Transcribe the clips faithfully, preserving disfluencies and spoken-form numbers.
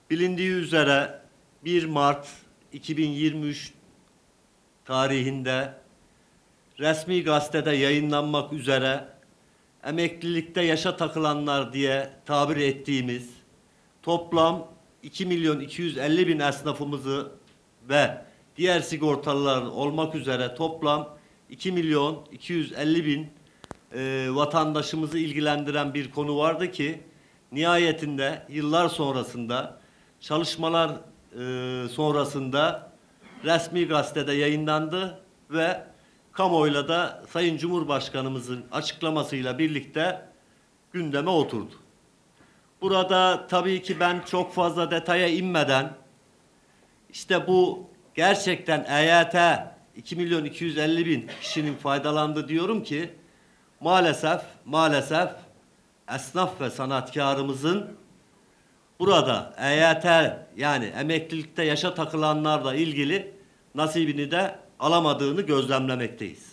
Bilindiği üzere bir Mart iki bin yirmi üç tarihinde resmi gazetede yayınlanmak üzere emeklilikte yaşa takılanlar diye tabir ettiğimiz toplam iki milyon iki yüz elli bin esnafımızı ve diğer sigortalılar olmak üzere toplam iki milyon iki yüz elli bin e, vatandaşımızı ilgilendiren bir konu vardı ki nihayetinde yıllar sonrasında çalışmalar e, sonrasında resmi gazetede yayınlandı ve kamuoyuyla da Sayın Cumhurbaşkanımızın açıklamasıyla birlikte gündeme oturdu. Burada tabii ki ben çok fazla detaya inmeden işte bu gerçekten E Y T iki milyon iki yüz elli bin kişinin faydalandı diyorum ki maalesef maalesef esnaf ve sanatkarımızın burada E Y T yani emeklilikte yaşa takılanlarla ilgili nasibini de alamadığını gözlemlemekteyiz.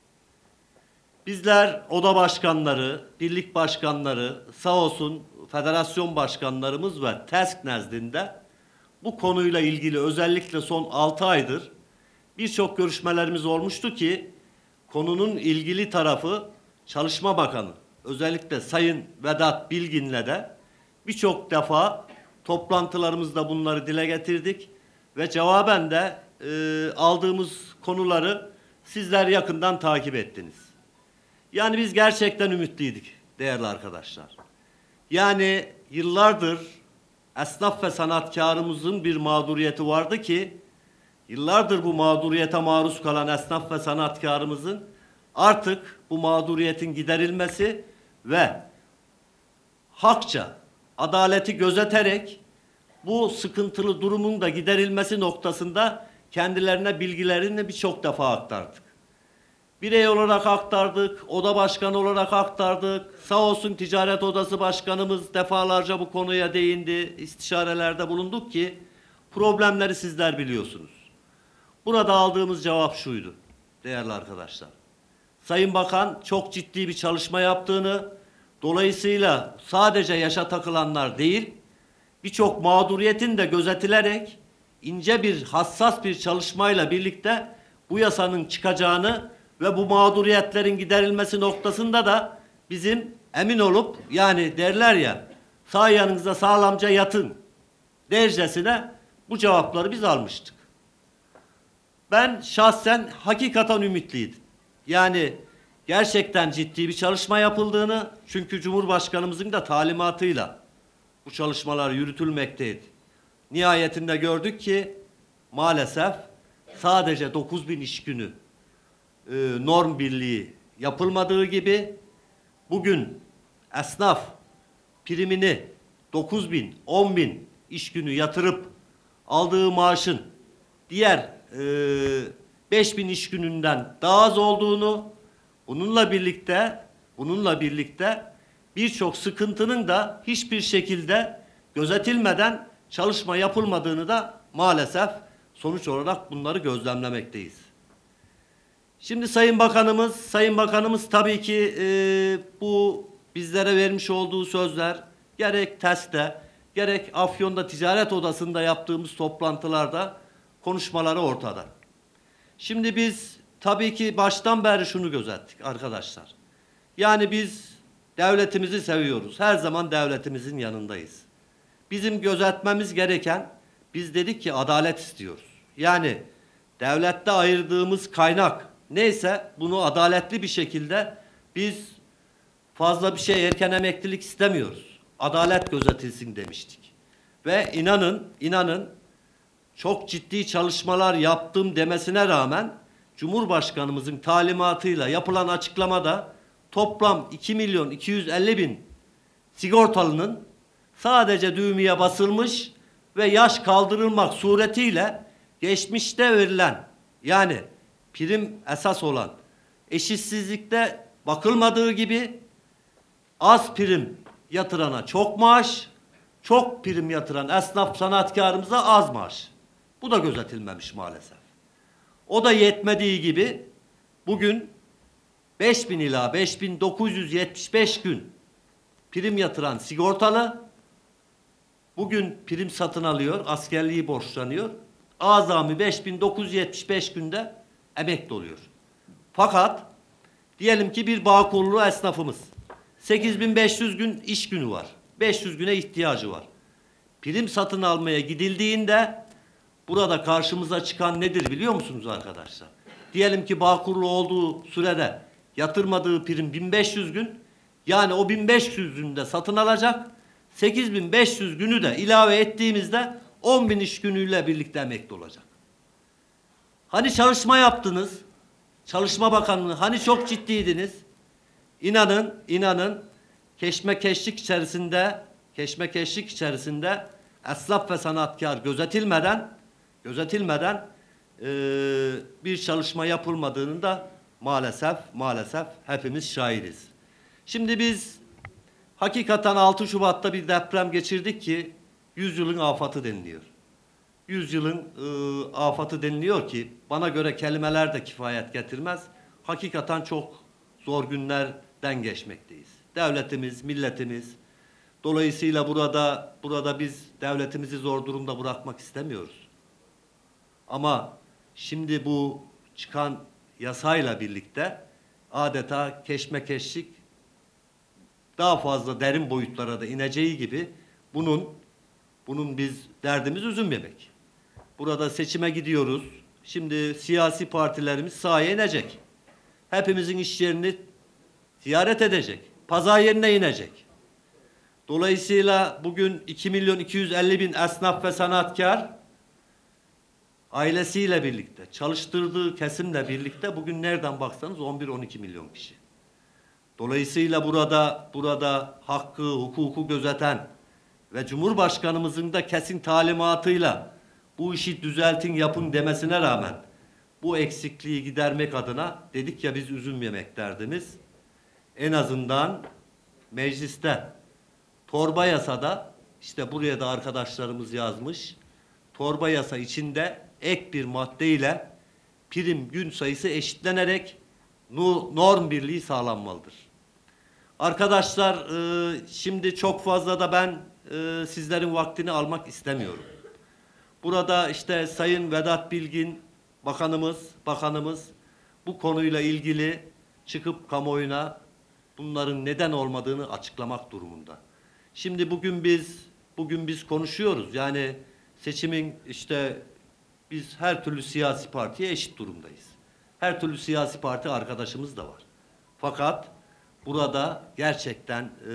Bizler oda başkanları, birlik başkanları, sağ olsun federasyon başkanlarımız ve TESK nezdinde bu konuyla ilgili özellikle son altı aydır birçok görüşmelerimiz olmuştu ki konunun ilgili tarafı Çalışma Bakanı, özellikle Sayın Vedat Bilgin'le de birçok defa toplantılarımızda bunları dile getirdik ve cevaben de e, aldığımız konuları sizler yakından takip ettiniz. Yani biz gerçekten ümitliydik değerli arkadaşlar. Yani yıllardır esnaf ve sanatkarımızın bir mağduriyeti vardı ki yıllardır bu mağduriyete maruz kalan esnaf ve sanatkarımızın artık bu mağduriyetin giderilmesi ve hakça, adaleti gözeterek bu sıkıntılı durumun da giderilmesi noktasında kendilerine bilgilerini birçok defa aktardık. Birey olarak aktardık, oda başkanı olarak aktardık. Sağ olsun Ticaret Odası Başkanımız defalarca bu konuya değindi, istişarelerde bulunduk ki problemleri sizler biliyorsunuz. Burada aldığımız cevap şuydu değerli arkadaşlar. Sayın Bakan çok ciddi bir çalışma yaptığını, dolayısıyla sadece yaşa takılanlar değil, birçok mağduriyetin de gözetilerek ince bir, hassas bir çalışmayla birlikte bu yasanın çıkacağını ve bu mağduriyetlerin giderilmesi noktasında da bizim emin olup, yani derler ya, sağ yanınıza sağlamca yatın dercesine bu cevapları biz almıştık. Ben şahsen hakikaten ümitliydim. Yani gerçekten ciddi bir çalışma yapıldığını, çünkü Cumhurbaşkanımızın da talimatıyla bu çalışmalar yürütülmekteydi. Nihayetinde gördük ki maalesef sadece dokuz bin iş günü e, norm birliği yapılmadığı gibi bugün esnaf primini dokuz bin, on bin iş günü yatırıp aldığı maaşın diğer e, beş bin iş gününden daha az olduğunu, bununla birlikte bununla birlikte birçok sıkıntının da hiçbir şekilde gözetilmeden çalışma yapılmadığını da maalesef sonuç olarak bunları gözlemlemekteyiz. Şimdi Sayın Bakanımız, Sayın Bakanımız tabii ki e, bu bizlere vermiş olduğu sözler gerek TESK'te gerek Afyon'da Ticaret Odası'nda yaptığımız toplantılarda konuşmaları ortada. Şimdi biz tabii ki baştan beri şunu gözettik arkadaşlar. Yani biz devletimizi seviyoruz. Her zaman devletimizin yanındayız. Bizim gözetmemiz gereken, biz dedik ki adalet istiyoruz. Yani devlette ayırdığımız kaynak neyse bunu adaletli bir şekilde biz fazla bir şey erken emeklilik istemiyoruz. Adalet gözetilsin demiştik. Ve inanın, inanın çok ciddi çalışmalar yaptım demesine rağmen Cumhurbaşkanımızın talimatıyla yapılan açıklamada toplam iki milyon iki yüz elli bin sigortalının sadece düğmeye basılmış ve yaş kaldırılmak suretiyle geçmişte verilen, yani prim esas olan eşitsizlikte bakılmadığı gibi az prim yatırana çok maaş, çok prim yatıran esnaf sanatkarımıza az maaş. Bu da gözetilmemiş maalesef. O da yetmediği gibi bugün beş bin ila beş bin dokuz yüz yetmiş beş gün prim yatıran sigortalı bugün prim satın alıyor, askerliği borçlanıyor. Azami beş bin dokuz yüz yetmiş beş günde emekli oluyor. Fakat diyelim ki bir Bağkurlu esnafımız. sekiz bin beş yüz gün iş günü var. beş yüz güne ihtiyacı var. Prim satın almaya gidildiğinde burada karşımıza çıkan nedir biliyor musunuz arkadaşlar? Diyelim ki Bağkurlu olduğu sürede yatırmadığı prim bin beş yüz gün. Yani o bin beş yüz günde satın alacak. sekiz bin beş yüz günü de ilave ettiğimizde on bin iş günüyle birlikte emekli olacak. Hani çalışma yaptınız? Çalışma Bakanlığı hani çok ciddiydiniz? İnanın, inanın keşmekeşlik içerisinde keşmekeşlik içerisinde esnaf ve sanatkar gözetilmeden gözetilmeden e, bir çalışma yapılmadığını da maalesef maalesef hepimiz şahidiz. Şimdi biz hakikaten altı Şubat'ta bir deprem geçirdik ki yüzyılın afatı deniliyor. Yüzyılın e, afatı deniliyor ki bana göre kelimeler de kifayet getirmez. Hakikaten çok zor günlerden geçmekteyiz. Devletimiz, milletimiz. Dolayısıyla burada burada biz devletimizi zor durumda bırakmak istemiyoruz. Ama şimdi bu çıkan yasayla birlikte adeta keşmekeşlik daha fazla derin boyutlara da ineceği gibi bunun bunun biz derdimiz üzüm yemek. Burada seçime gidiyoruz. Şimdi siyasi partilerimiz sahaya inecek. Hepimizin iş yerini ziyaret edecek. Pazar yerine inecek. Dolayısıyla bugün iki milyon iki yüz elli bin esnaf ve sanatkar ailesiyle birlikte, çalıştırdığı kesimle birlikte bugün nereden baksanız on bir on iki milyon kişi. Dolayısıyla burada burada hakkı, hukuku gözeten ve Cumhurbaşkanımızın da kesin talimatıyla bu işi düzeltin, yapın demesine rağmen bu eksikliği gidermek adına dedik ya biz üzüm yemek derdimiz. En azından mecliste torba yasada işte buraya da arkadaşlarımız yazmış. Torba yasa içinde ek bir maddeyle prim gün sayısı eşitlenerek norm birliği sağlanmalıdır. Arkadaşlar e, şimdi çok fazla da ben e, sizlerin vaktini almak istemiyorum. Burada işte Sayın Vedat Bilgin bakanımız, bakanımız bu konuyla ilgili çıkıp kamuoyuna bunların neden olmadığını açıklamak durumunda. Şimdi bugün biz bugün biz konuşuyoruz. Yani seçimin işte biz her türlü siyasi partiye eşit durumdayız. Her türlü siyasi parti arkadaşımız da var. Fakat burada gerçekten e,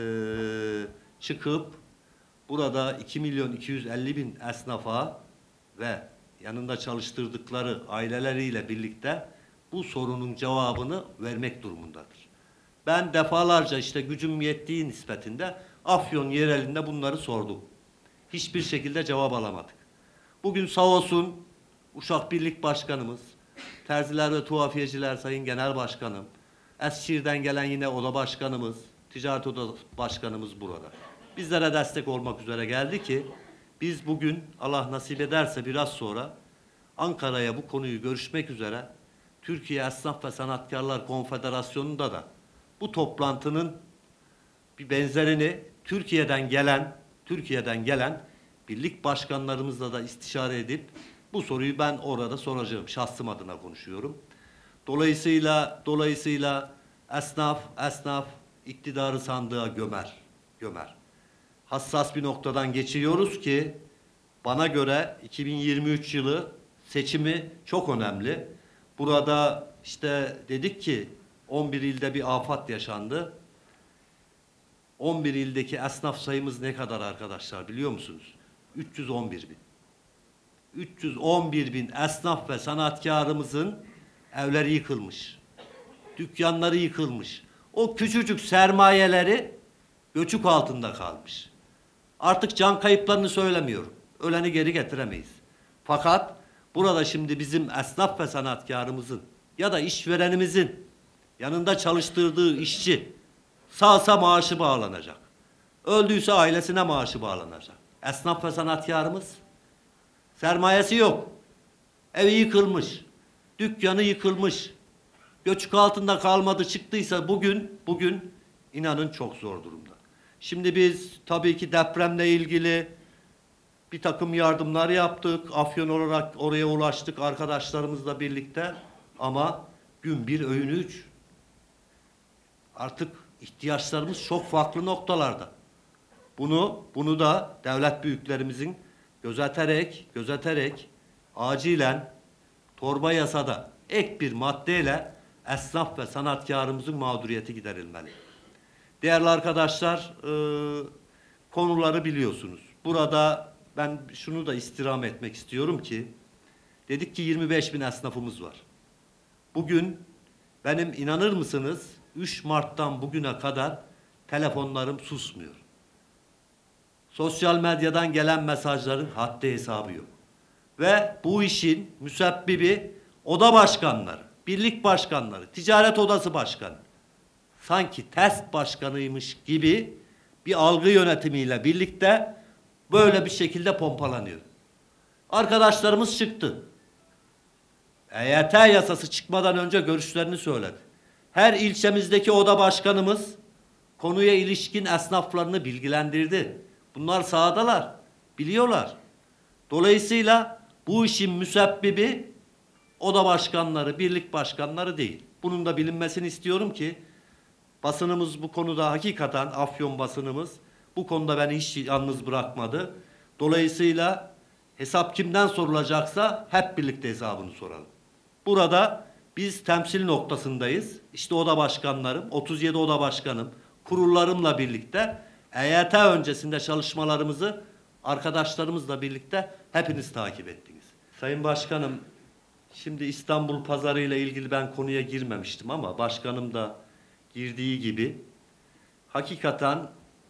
çıkıp burada iki milyon iki yüz elli bin esnafa ve yanında çalıştırdıkları aileleriyle birlikte bu sorunun cevabını vermek durumundadır. Ben defalarca işte gücüm yettiği nispetinde Afyon yerelinde bunları sordum. Hiçbir şekilde cevap alamadık. Bugün sağ olsun Uşak Birlik Başkanımız, Terziler ve Tuhafiyeciler Sayın Genel Başkanım, Eskişehir'den gelen yine oda başkanımız, Ticaret Oda Başkanımız burada. Bizlere destek olmak üzere geldi ki biz bugün Allah nasip ederse biraz sonra Ankara'ya bu konuyu görüşmek üzere Türkiye Esnaf ve Sanatkarlar Konfederasyonu'nda da bu toplantının bir benzerini Türkiye'den gelen Türkiye'den gelen birlik başkanlarımızla da istişare edip bu soruyu ben orada soracağım. Şahsım adına konuşuyorum. Dolayısıyla dolayısıyla esnaf esnaf iktidarı sandığa gömer. Gömer. Hassas bir noktadan geçiyoruz ki bana göre iki bin yirmi üç yılı seçimi çok önemli. Burada işte dedik ki on bir ilde bir afat yaşandı. on bir ildeki esnaf sayımız ne kadar arkadaşlar biliyor musunuz? üç yüz on bir bin. üç yüz on bir bin esnaf ve sanatkarımızın evleri yıkılmış. Dükkanları yıkılmış. O küçücük sermayeleri göçük altında kalmış. Artık can kayıplarını söylemiyorum. Öleni geri getiremeyiz. Fakat burada şimdi bizim esnaf ve sanatkarımızın ya da işverenimizin yanında çalıştırdığı işçi sağsa maaşı bağlanacak. Öldüyse ailesine maaşı bağlanacak. Esnaf ve sanatkarımız sermayesi yok. Evi yıkılmış. Dükkanı yıkılmış. Göçük altında kalmadı çıktıysa bugün bugün inanın çok zor durumda. Şimdi biz tabii ki depremle ilgili Bir takım yardımlar yaptık. Afyon olarak oraya ulaştık arkadaşlarımızla birlikte. Ama gün bir öğün üç. Artık ihtiyaçlarımız çok farklı noktalarda. Bunu bunu da devlet büyüklerimizin gözeterek, gözeterek acilen torba yasada ek bir maddeyle esnaf ve sanatkarımızın mağduriyeti giderilmeli. Değerli arkadaşlar, e, konuları biliyorsunuz. Burada ben şunu da istirham etmek istiyorum ki, dedik ki yirmi beş bin esnafımız var. Bugün benim inanır mısınız üç Mart'tan bugüne kadar telefonlarım susmuyor. Sosyal medyadan gelen mesajların haddi hesabı yok. Ve bu işin müsebbibi oda başkanları, birlik başkanları, ticaret odası başkanı. Sanki test başkanıymış gibi bir algı yönetimiyle birlikte böyle bir şekilde pompalanıyor. Arkadaşlarımız çıktı. E Y T yasası çıkmadan önce görüşlerini söyledi. Her ilçemizdeki oda başkanımız konuya ilişkin esnaflarını bilgilendirdi. Bunlar sahadalar, biliyorlar. Dolayısıyla bu işin müsebbibi oda başkanları, birlik başkanları değil. Bunun da bilinmesini istiyorum ki basınımız bu konuda hakikaten, Afyon basınımız bu konuda beni hiç yalnız bırakmadı. Dolayısıyla hesap kimden sorulacaksa hep birlikte hesabını soralım. Burada biz temsil noktasındayız. İşte oda başkanlarım, otuz yedi oda başkanım, kurullarımla birlikte E Y T öncesinde çalışmalarımızı arkadaşlarımızla birlikte hepiniz takip ettiniz. Sayın Başkanım, şimdi İstanbul Pazarı ile ilgili ben konuya girmemiştim ama başkanım da girdiği gibi hakikaten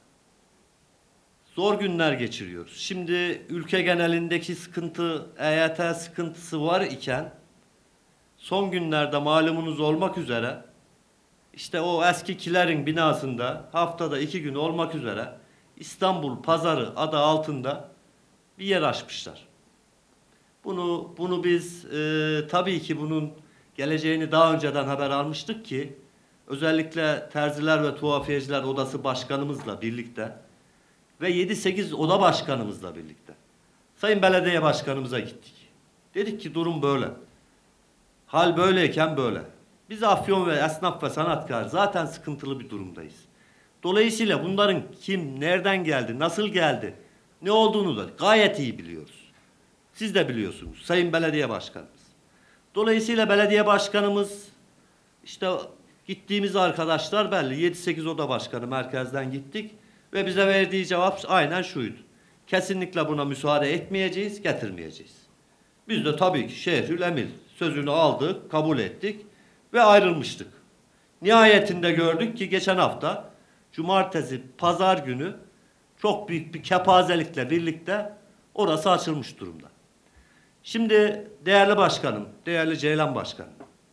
zor günler geçiriyoruz. Şimdi ülke genelindeki sıkıntı, E Y T sıkıntısı var iken son günlerde malumunuz olmak üzere işte o eski Kiler'in binasında haftada iki gün olmak üzere İstanbul Pazarı adı altında bir yer açmışlar. Bunu bunu biz e, tabii ki bunun geleceğini daha önceden haber almıştık ki özellikle Terziler ve Tuhafiyeciler Odası Başkanımızla birlikte ve yedi sekiz oda başkanımızla birlikte Sayın Belediye Başkanımıza gittik. Dedik ki durum böyle. Hal böyleyken böyle. Biz Afyon ve esnaf ve sanatkar zaten sıkıntılı bir durumdayız. Dolayısıyla bunların kim, nereden geldi, nasıl geldi, ne olduğunu da gayet iyi biliyoruz. Siz de biliyorsunuz Sayın Belediye Başkanımız. Dolayısıyla belediye başkanımız işte gittiğimiz arkadaşlar belli. yedi sekiz oda başkanı merkezden gittik ve bize verdiği cevap aynen şuydu. Kesinlikle buna müsaade etmeyeceğiz, getirmeyeceğiz. Biz de tabii ki şehrül emir sözünü aldık, kabul ettik ve ayrılmıştık. Nihayetinde gördük ki geçen hafta cumartesi, pazar günü çok büyük bir kepazelikle birlikte orası açılmış durumda. Şimdi değerli başkanım, değerli Ceylan Başkanım,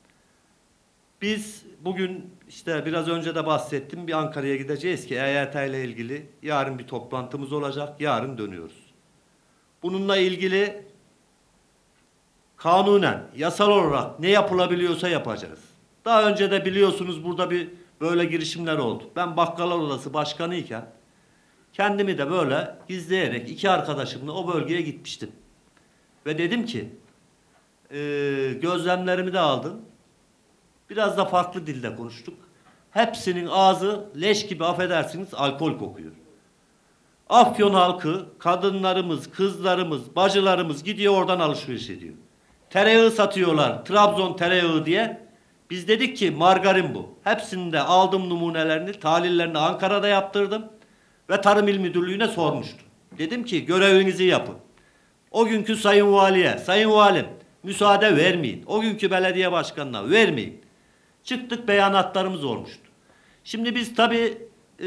biz bugün işte biraz önce de bahsettim bir Ankara'ya gideceğiz ki E Y T ile ilgili yarın bir toplantımız olacak, yarın dönüyoruz. Bununla ilgili kanunen, yasal olarak ne yapılabiliyorsa yapacağız. Daha önce de biliyorsunuz burada bir böyle girişimler oldu. Ben Bakkallar Odası Başkanıyken kendimi de böyle gizleyerek iki arkadaşımla o bölgeye gitmiştim. Ve dedim ki e, gözlemlerimi de aldım. Biraz da farklı dilde konuştuk. Hepsinin ağzı leş gibi affedersiniz alkol kokuyor. Afyon halkı, kadınlarımız, kızlarımız, bacılarımız gidiyor oradan alışveriş ediyor. Tereyağı satıyorlar, Trabzon tereyağı diye. Biz dedik ki margarin bu. Hepsinde aldım numunelerini, tahlillerini Ankara'da yaptırdım. Ve Tarım İl Müdürlüğü'ne sormuştum. Dedim ki görevinizi yapın. O günkü Sayın Valiye, Sayın Valim müsaade vermeyin. O günkü belediye başkanına vermeyin. Çıktık beyanatlarımız olmuştu. Şimdi biz tabii e,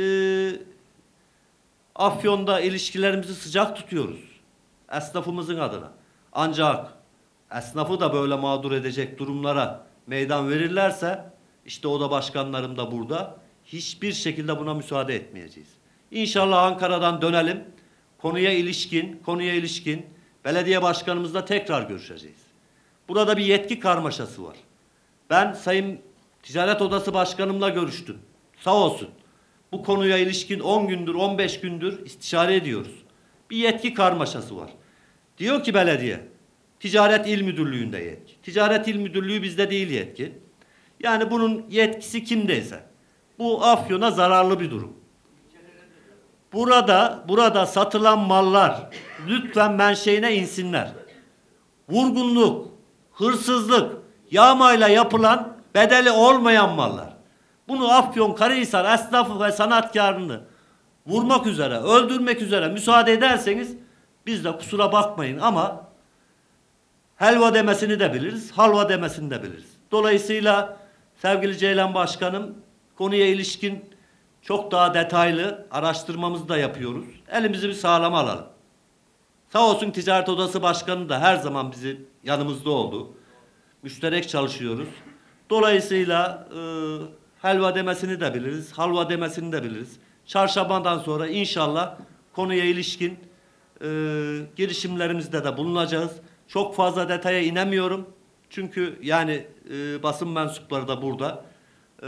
Afyon'da ilişkilerimizi sıcak tutuyoruz. Esnafımızın adına. Ancak esnafı da böyle mağdur edecek durumlara meydan verirlerse işte oda başkanlarım da burada. Hiçbir şekilde buna müsaade etmeyeceğiz. İnşallah Ankara'dan dönelim. Konuya ilişkin, konuya ilişkin belediye başkanımızla tekrar görüşeceğiz. Burada bir yetki karmaşası var. Ben Sayın Ticaret Odası Başkanımla görüştüm. Sağ olsun. Bu konuya ilişkin on gündür, on beş gündür istişare ediyoruz. bir yetki karmaşası var. Diyor ki belediye, Ticaret İl Müdürlüğü'nde yetki. Ticaret İl Müdürlüğü bizde değil yetki. Yani bunun yetkisi kimdeyse. Bu Afyon'a zararlı bir durum. Burada, burada satılan mallar lütfen menşeine insinler. Vurgunluk, hırsızlık, yağmayla yapılan bedeli olmayan mallar. Bunu Afyonkarahisar esnafı ve sanatkarını vurmak üzere, öldürmek üzere müsaade ederseniz biz de kusura bakmayın ama helva demesini de biliriz, halva demesini de biliriz. Dolayısıyla sevgili Ceylan Başkanım, konuya ilişkin çok daha detaylı araştırmamızı da yapıyoruz. Elimizi bir sağlam alalım. Sağ olsun Ticaret Odası Başkanı da her zaman bizi yanımızda oldu. Müşterek çalışıyoruz. Dolayısıyla e, helva demesini de biliriz, halva demesini de biliriz. Çarşambadan sonra inşallah konuya ilişkin e, girişimlerimizde de bulunacağız. Çok fazla detaya inemiyorum. Çünkü yani e, basın mensupları da burada. E,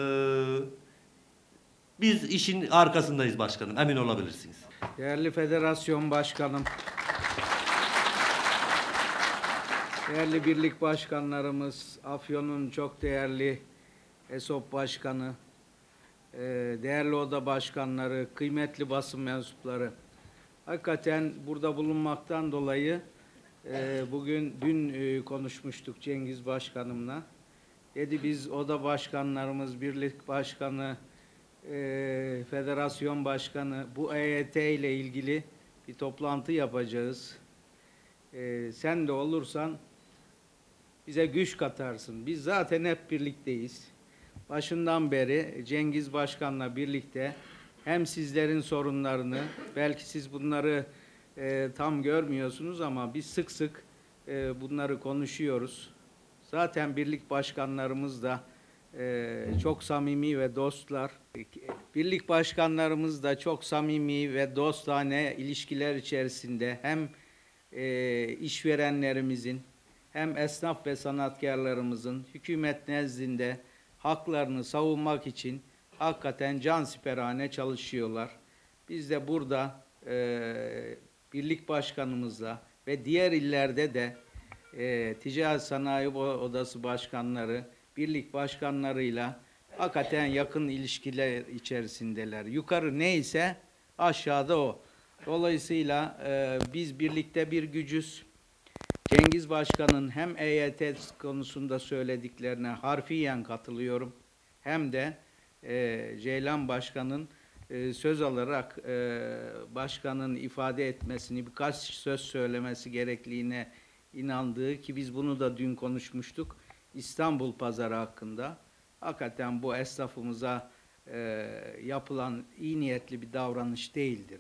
biz işin arkasındayız başkanım, emin olabilirsiniz. Değerli Federasyon Başkanım, değerli birlik başkanlarımız, Afyon'un çok değerli ESOP Başkanı, değerli oda başkanları, kıymetli basın mensupları. Hakikaten burada bulunmaktan dolayı bugün, dün konuşmuştuk Cengiz Başkanımla. Dedi biz oda başkanlarımız, birlik başkanı, federasyon başkanı bu E Y T ile ilgili bir toplantı yapacağız. Sen de olursan bize güç katarsın. Biz zaten hep birlikteyiz. Başından beri Cengiz Başkan'la birlikte hem sizlerin sorunlarını, belki siz bunları e, tam görmüyorsunuz ama biz sık sık e, bunları konuşuyoruz. Zaten birlik başkanlarımız da e, çok samimi ve dostlar. Birlik başkanlarımız da çok samimi ve dostane ilişkiler içerisinde hem e, işverenlerimizin hem esnaf ve sanatkarlarımızın hükümet nezdinde haklarını savunmak için hakikaten cansiperane çalışıyorlar. Biz de burada e, birlik başkanımızla ve diğer illerde de e, Ticaret Sanayi Odası başkanları, birlik başkanlarıyla hakikaten yakın ilişkiler içerisindeler. Yukarı neyse aşağıda o. Dolayısıyla e, biz birlikte bir gücüz. Cengiz Başkan'ın hem E Y T konusunda söylediklerine harfiyen katılıyorum, hem de e, Ceylan Başkan'ın e, söz alarak e, Başkan'ın ifade etmesini, birkaç söz söylemesi gerekliliğine inandığı, ki biz bunu da dün konuşmuştuk, İstanbul Pazarı hakkında. Hakikaten bu esnafımıza e, yapılan iyi niyetli bir davranış değildir.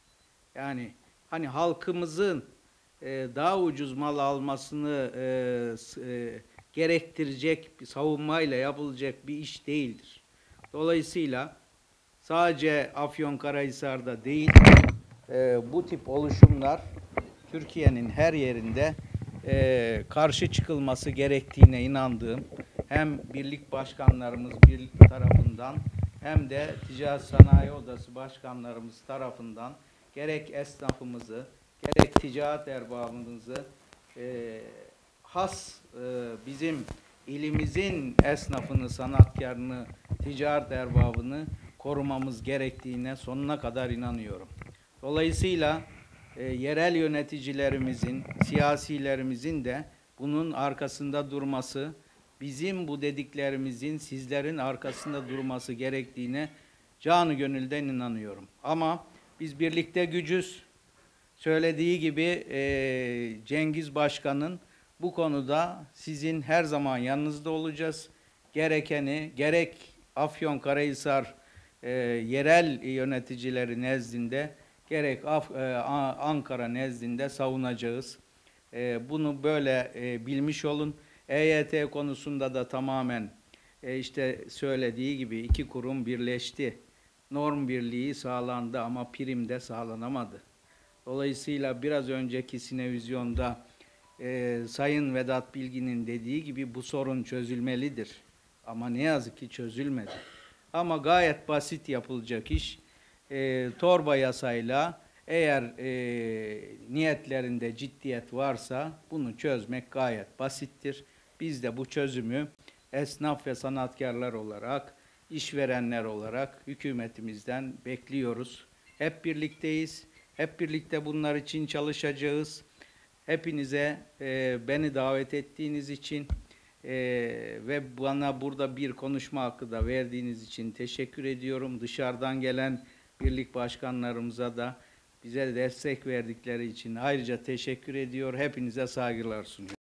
Yani hani halkımızın daha ucuz mal almasını e, e, gerektirecek bir savunmayla yapılacak bir iş değildir. Dolayısıyla sadece Afyonkarahisar'da değil, e, bu tip oluşumlar Türkiye'nin her yerinde e, karşı çıkılması gerektiğine inandığım, hem birlik başkanlarımız birlik tarafından hem de Ticaret Sanayi Odası başkanlarımız tarafından gerek esnafımızı, gerek ticaret erbabımızı, e, has e, bizim ilimizin esnafını, sanatkarını, ticaret erbabını korumamız gerektiğine sonuna kadar inanıyorum. Dolayısıyla e, yerel yöneticilerimizin, siyasilerimizin de bunun arkasında durması, bizim bu dediklerimizin sizlerin arkasında durması gerektiğine canı gönülden inanıyorum. Ama biz birlikte gücüz. Söylediği gibi e, Cengiz Başkan'ın bu konuda sizin her zaman yanınızda olacağız. Gerekeni gerek Afyonkarahisar e, yerel yöneticileri nezdinde gerek Af, e, Ankara nezdinde savunacağız. E, bunu böyle e, bilmiş olun. E Y T konusunda da tamamen e, işte söylediği gibi iki kurum birleşti. Norm birliği sağlandı ama prim de sağlanamadı. Dolayısıyla biraz önceki sinevizyonda e, Sayın Vedat Bilgin'in dediği gibi bu sorun çözülmelidir. Ama ne yazık ki çözülmedi. Ama gayet basit yapılacak iş. E, torba yasayla Eğer e, niyetlerinde ciddiyet varsa bunu çözmek gayet basittir. Biz de bu çözümü esnaf ve sanatkarlar olarak, işverenler olarak hükümetimizden bekliyoruz. Hep birlikteyiz. Hep birlikte bunlar için çalışacağız. Hepinize e, beni davet ettiğiniz için e, ve bana burada bir konuşma hakkı da verdiğiniz için teşekkür ediyorum. Dışarıdan gelen birlik başkanlarımıza da bize destek verdikleri için ayrıca teşekkür ediyor. Hepinize saygılar sunuyorum.